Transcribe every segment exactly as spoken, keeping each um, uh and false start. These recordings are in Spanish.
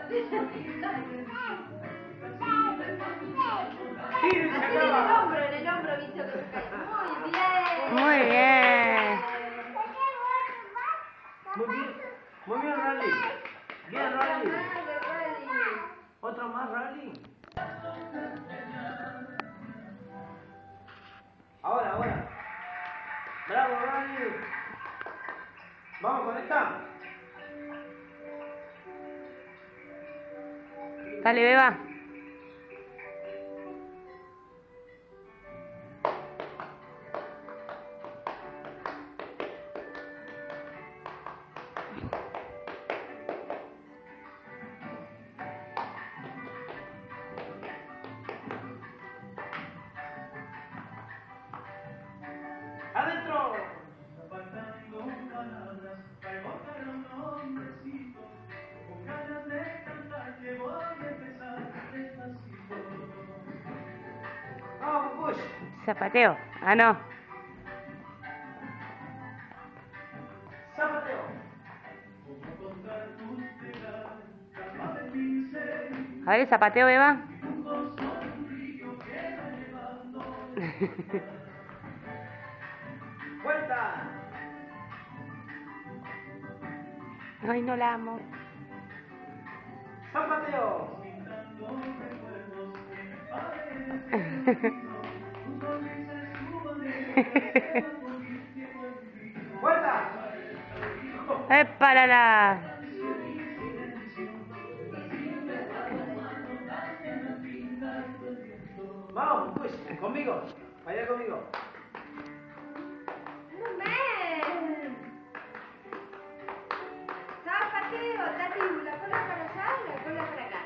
Así en el hombro, en el hombro, visto que se cae. Muy bien. Muy bien. Muy bien. Muy bien, Rally. Bien, Rally. Rally. Otra más, Rally. Ahora, ahora. Bravo, Rally. Vamos con esta. Dale, Beba. ¡Adentro! ¡Vamos, push! Zapateo. Ah, no. ¡Zapateo! A ver el zapateo, Beba. ¡Vuelta! Ay, no la amo. ¡Zapateo! ¡Vuelta! ¡Épalala! Vamos, push, conmigo. Vaya conmigo. Muy bien. Zapateo, Tati, la cola para allá, la cola para acá.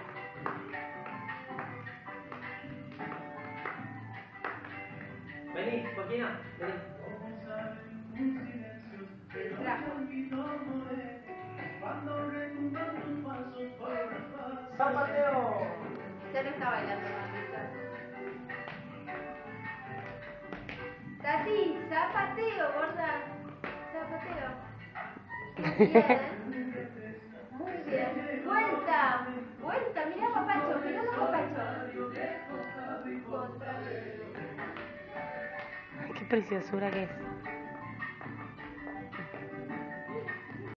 Vení, Joaquina, vení. El trapo. ¡Zapateo! Ya no está bailando más. Tati, zapateo, gorda. Zapateo. Muy bien. Muy bien. Vuelta. Vuelta. Mirá, papacho. Mirá, papacho. Contra. Ay, qué preciosura que es.